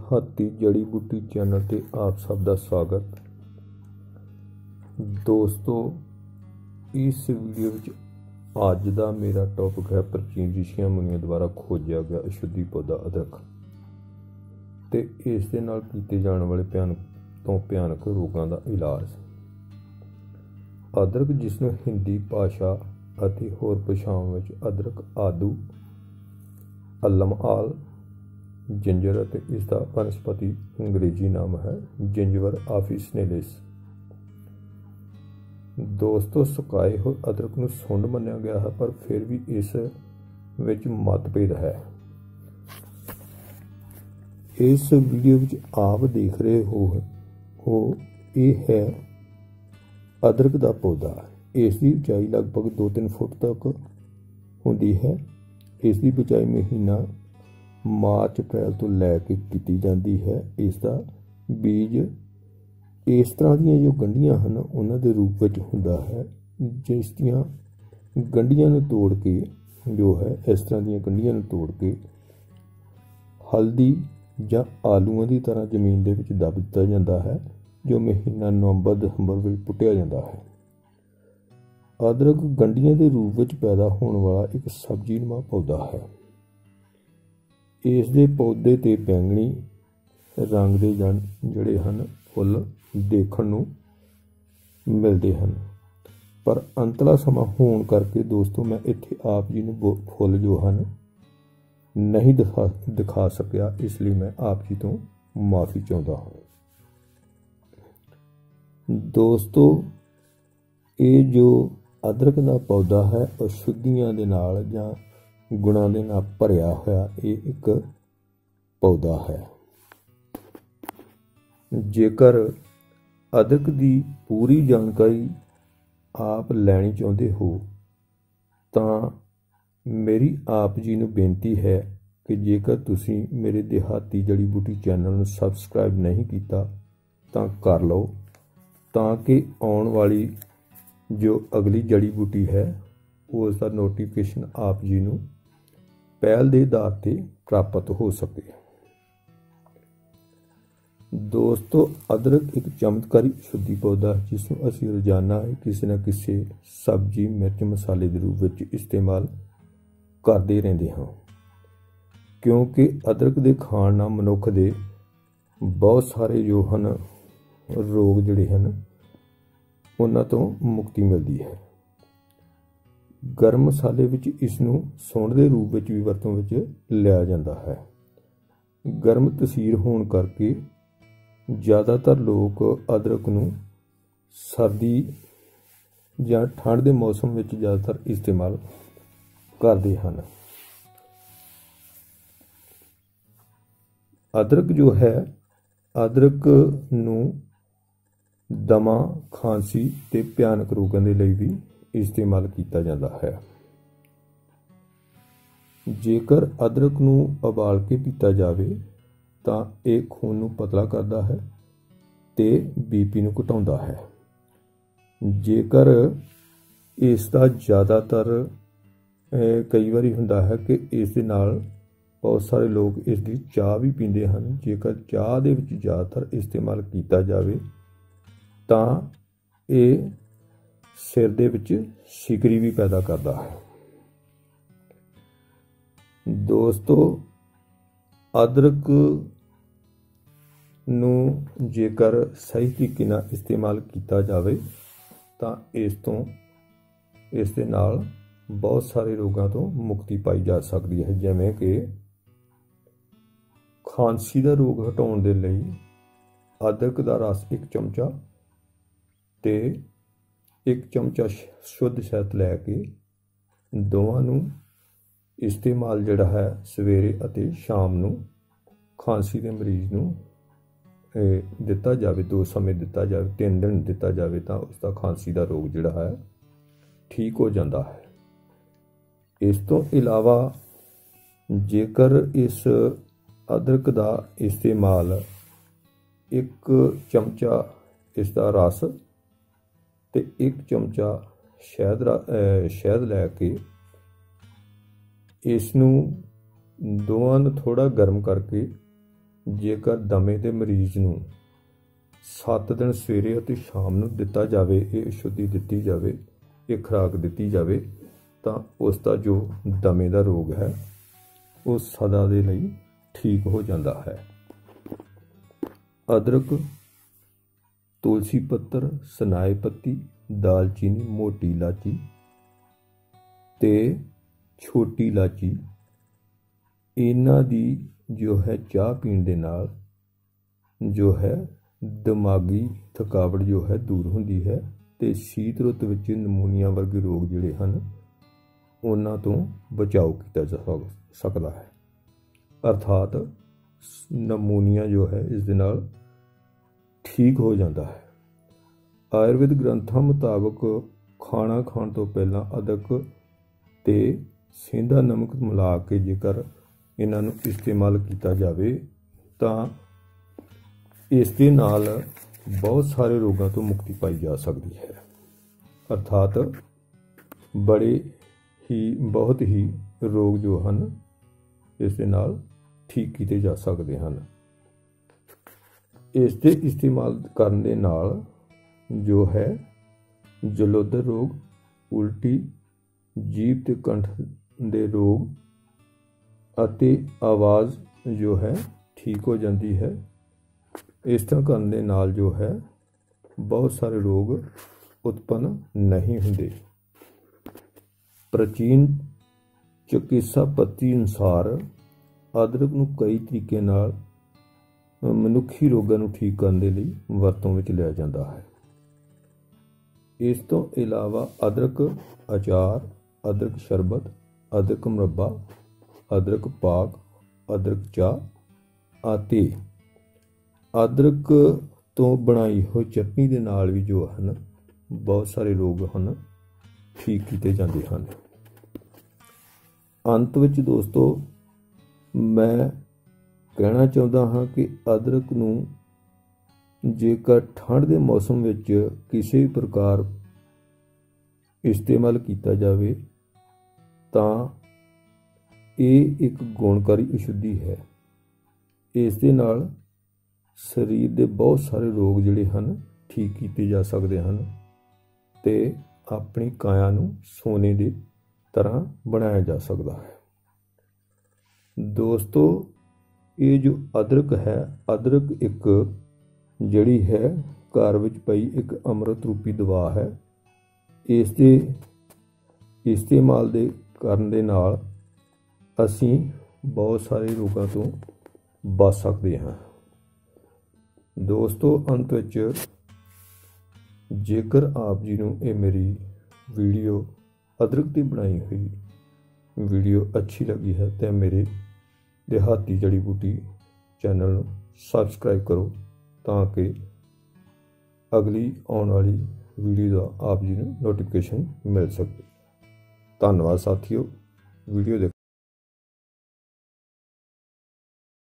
देहाती जड़ी बूटी चैनल ते आप सब का स्वागत। दोस्तों, इस वीडियो विच अज का मेरा टॉपिक है प्राचीन ऋषियों मुनियों द्वारा खोजा गया औषधि पौधा अदरक ते इस दे नाल कीते जाने वाले भयानक रोगों का इलाज। अदरक, जिसनों हिंदी भाषा ਅਤੇ होर भाषाओं में अदरक आदू, अल्लम आल, जिंजर ਅਤੇ इसका वनस्पति अंग्रेजी नाम है जिंजवर ऑफिसिनेलिस। दोस्तों, सुकाए हुए अदरक को सुंड मन्निया गया है, पर फिर भी इस विच मतभेद है। इस वीडियो में आप देख रहे हो ये है अदरक का पौधा। इसकी उचाई लगभग 2-3 फुट तक होंदी है। इसकी बिजाई महीना मार्च अप्रैल तो लैके की जाती है। इसका बीज इस तरह दी जो गंढियां हैं उन्होंने रूप में होंदा है, जिस दियां गंढियां नूं तोड़ के जो है इस तरह दी गंढियां नूं तोड़ के हल्दी या आलूआं की तरह जमीन दे विच दब दिता जाता है, जो महीना नवंबर दसंबर में पुट्टिया जाता है। अदरक गंढियां के रूप में पैदा होने वाला एक सब्जीनुमा पौधा है। इस दे पौधे ते बैंगनी रंग के जड़े हैं फुल देखण नूं मिलते हैं, पर अंतला समा होने करके दोस्तों मैं इत्थे आप जी नूं फुल जो हैं नहीं दिखा सकिया, इसलिए मैं आप जी तो माफ़ी चाहता हूँ। दोस्तों, ये जो अदरक का पौधा है औषधियों के नाल जां गुणां दे नाल भरिया होया ये एक पौधा है। जेकर अदरक की पूरी जानकारी आप लैनी चाहते हो तां मेरी आप जी नूं बेनती है कि जेकर तुसीं मेरे देहाती जड़ी बूटी चैनल नूं सबसक्राइब नहीं किया तां कर लो, ताकि आने वाली जो अगली जड़ी बूटी है उसका नोटिफिकेशन आप जी नूं पहल के आधार पर प्राप्त हो सके। दोस्तों, अदरक एक चमत्कारी औषधि पौधा है जिसनों असीं रोजाना किसी न किसी सब्जी मिर्च मसाले के रूप में इस्तेमाल करते रहते हैं, क्योंकि अदरक के खाण नाल मनुख के बहुत सारे जो हैं रोग जिहड़े हैं उन्हां तो मुक्ति मिलती है। गर्म मसाले विच इसनूं सौंठ के रूप में भी वरतों विच लिया जाता है। गर्म तसीर होने करके ज़्यादातर लोग अदरक नूं सर्दी या ठंड के मौसम में ज़्यादातर इस्तेमाल करते हैं। अदरक जो है अदरक नूं दमा, खांसी ते भयानक रोगों के लिए भी इस्तेमाल किया जाता है। जेकर अदरक नूं उबाल के पीता जाए तो यह खून नूं पतला करता है ते बीपी नूं घटाउंदा है। जेकर इसका ज़्यादातर कई बार हुंदा है कि इस दे नाल बहुत सारे लोग इसकी चाह भी पींदे हैं। जेकर चाह दे विच ज़्यादातर इस्तेमाल किया जाए तो ये सिर दे विच सिकरी भी पैदा करता है। दोस्तों, अदरक नूं जेकर सही तरीके नाल इस्तेमाल किया जाए तो इस दे नाल बहुत सारे रोगों तो मुक्ति पाई जा सकती है, जिवें कि खांसी का रोग हटाउण दे लई अदरक का रस 1 चमचा ते 1 चमचा शुद्ध शहद लैके दोवां नूं इस्तेमाल जिहड़ा है सवेरे अते शाम नूं खांसी के मरीज़ नूं दिता जाए, 2 समय दिता जाए, 3 दिन दिता जाए तो उसका खांसी का रोग जिहड़ा है ठीक हो जाता है। इस तो इलावा जेकर इस अदरक का इस्तेमाल 1 चमचा इसका रस ते 1 चमचा शहद लैके इसनूं दोवां नूं थोड़ा गर्म करके ਜੇਕਰ ਦਮੇ ਦੇ ਮਰੀਜ਼ ਨੂੰ 7 ਦਿਨ ਸਵੇਰੇ ਅਤੇ ਸ਼ਾਮ ਨੂੰ ਦਿੱਤਾ ਜਾਵੇ, ਇਹ ਸ਼ੁੱਧੀ ਦਿੱਤੀ ਜਾਵੇ, ਇਹ ਖੁਰਾਕ ਦਿੱਤੀ ਜਾਵੇ, ਤਾਂ ਉਸ ਦਾ ਜੋ ਦਮੇ ਦਾ ਰੋਗ ਹੈ ਉਹ ਸਦਾ ਦੇ ਲਈ ਠੀਕ ਹੋ ਜਾਂਦਾ ਹੈ। ਅਦਰਕ, ਤੁਲਸੀ ਪੱਤਰ, ਸਨਾਏ ਪੱਤੀ, ਦਾਲਚੀਨੀ, ਮੋਟੀ ਇਲਾਚੀ ਤੇ ਛੋਟੀ ਇਲਾਚੀ, ਇਹਨਾਂ ਦੀ ਜੋ ਹੈ ਚਾਹ ਪੀਣ ਦੇ ਨਾਲ ਜੋ ਹੈ ਦਿਮਾਗੀ ਥਕਾਵਟ ਜੋ ਹੈ ਦੂਰ ਹੁੰਦੀ ਹੈ ਤੇ ਸ਼ੀਤ ਰੁੱਤ ਵਿੱਚ ਨਮੂਨੀਆ ਵਰਗੇ ਰੋਗ ਜਿਹੜੇ ਹਨ ਉਹਨਾਂ ਤੋਂ ਬਚਾਓ ਕੀਤਾ ਜਾ ਸਕਦਾ ਹੈ। ਅਰਥਾਤ ਨਮੂਨੀਆ ਜੋ ਹੈ ਇਸ ਦੇ ਨਾਲ ਠੀਕ ਹੋ ਜਾਂਦਾ ਹੈ। ਆਯੁਰਵੇਦ ਗ੍ਰੰਥਾਂ ਮੁਤਾਬਕ ਖਾਣਾ ਖਾਣ ਤੋਂ ਪਹਿਲਾਂ ਅਦਰਕ ਤੇ ਸੇਂਦਾ ਨਮਕ ਮਿਲਾ ਕੇ ਜੇਕਰ ਇਹਨਾਂ ਨੂੰ ਇਸਤੇਮਾਲ ਕੀਤਾ ਜਾਵੇ ਤਾਂ ਇਸ ਦੇ ਨਾਲ ਬਹੁਤ ਸਾਰੇ ਰੋਗਾਂ ਤੋਂ ਮੁਕਤੀ ਪਾਈ ਜਾ ਸਕਦੀ ਹੈ। ਅਰਥਾਤ ਬਹੁਤ ਹੀ ਰੋਗ ਜੋ ਹਨ ਇਸ ਦੇ ਨਾਲ ਠੀਕ ਕੀਤੇ ਜਾ ਸਕਦੇ ਹਨ। ਇਸ ਦੇ ਇਸਤੇਮਾਲ ਕਰਨ ਦੇ ਨਾਲ ਜੋ ਹੈ ਜਲੋਦਰ ਰੋਗ, ਉਲਟੀ, ਜੀਭ ਤੇ ਕੰਠ ਦੇ ਰੋਗ ਅਤੇ ਆਵਾਜ਼ ਜੋ ਹੈ ਠੀਕ ਹੋ ਜਾਂਦੀ ਹੈ। ਇਸ ਤਰ੍ਹਾਂ ਕਰਨ ਦੇ ਨਾਲ ਜੋ ਹੈ ਬਹੁਤ ਸਾਰੇ ਰੋਗ ਉਤਪੰਨ ਨਹੀਂ ਹੁੰਦੇ। ਪ੍ਰਾਚੀਨ ਚਿਕਿਤਸਾ ਪੱਧਤੀ ਅਨੁਸਾਰ ਅਦਰਕ ਨੂੰ ਕਈ ਤਰੀਕੇ ਨਾਲ ਮਨੁੱਖੀ ਰੋਗਾਂ ਨੂੰ ਠੀਕ ਕਰਨ ਦੇ ਲਈ ਵਰਤੋਂ ਵਿੱਚ ਲਿਆ ਜਾਂਦਾ ਹੈ। ਇਸ ਤੋਂ ਇਲਾਵਾ ਅਦਰਕ ਅਚਾਰ, ਅਦਰਕ ਸ਼ਰਬਤ, ਅਦਰਕ ਮੁਰੱਬਾ, ਅਦਰਕ ਪਾਕ, ਅਦਰਕ ਚਾਹ ਅਤੇ ਅਦਰਕ ਤੋਂ ਬਣਾਈ ਹੋਈ ਚਟਨੀ ਦੇ ਨਾਲ ਵੀ ਜੋ ਹਨ ਬਹੁਤ ਸਾਰੇ ਰੋਗ ਹਨ ਠੀਕ ਕੀਤੇ ਜਾਂਦੇ ਹਨ। ਅੰਤ ਵਿੱਚ ਦੋਸਤੋ ਮੈਂ ਕਹਿਣਾ ਚਾਹੁੰਦਾ ਹਾਂ ਕਿ ਅਦਰਕ ਨੂੰ ਜੇਕਰ ਠੰਡ ਦੇ ਮੌਸਮ ਵਿੱਚ ਕਿਸੇ ਵੀ ਪ੍ਰਕਾਰ ਇਸਤੇਮਾਲ ਕੀਤਾ ਜਾਵੇ ਤਾਂ ਇਹ ਇੱਕ ਗੁਣਕਾਰੀ ਔਸ਼ਧੀ ਹੈ। ਇਸ ਦੇ ਨਾਲ ਸਰੀਰ ਦੇ ਬਹੁਤ ਸਾਰੇ ਰੋਗ ਜਿਹੜੇ ਹਨ ਠੀਕ ਕੀਤੇ ਜਾ ਸਕਦੇ ਹਨ ਤੇ ਆਪਣੀ ਕਾਇਆ ਨੂੰ ਸੋਨੇ ਦੀ ਤਰ੍ਹਾਂ ਬਣਾਇਆ ਜਾ ਸਕਦਾ ਹੈ। ਦੋਸਤੋ ਇਹ ਜੋ ਅਦਰਕ ਹੈ, ਅਦਰਕ ਇੱਕ ਜਿਹੜੀ ਹੈ ਘਰ ਵਿੱਚ ਪਈ ਇੱਕ ਅੰਮ੍ਰਿਤ ਰੂਪੀ ਦਵਾ ਹੈ। ਇਸ ਦੇ ਇਸਤੇਮਾਲ ਦੇ ਕਰਨ ਦੇ ਨਾਲ ਅਸੀਂ ਬਹੁਤ ਸਾਰੇ ਰੋਗਾਂ ਤੋਂ ਬਚ ਸਕਦੇ ਹਾਂ। ਦੋਸਤੋ ਅੰਤ ਵਿੱਚ ਜੇਕਰ ਆਪ ਜੀ ਨੂੰ ਇਹ ਮੇਰੀ ਵੀਡੀਓ ਅਦਰਕ ਦੀ ਬਣਾਈ ਹੋਈ ਵੀਡੀਓ ਅੱਛੀ ਲੱਗੀ ਹੈ ਤਾਂ ਮੇਰੇ ਦਿਹਾਤੀ ਜੜੀ ਬੂਟੀ ਚੈਨਲ ਨੂੰ ਸਬਸਕ੍ਰਾਈਬ ਕਰੋ ਤਾਂ ਕਿ ਅਗਲੀ ਆਉਣ ਵਾਲੀ ਵੀਡੀਓ ਦਾ ਆਪ ਜੀ ਨੂੰ ਨੋਟੀਫਿਕੇਸ਼ਨ ਮਿਲ ਸਕੇ। ਧੰਨਵਾਦ ਸਾਥੀਓ, ਵੀਡੀਓ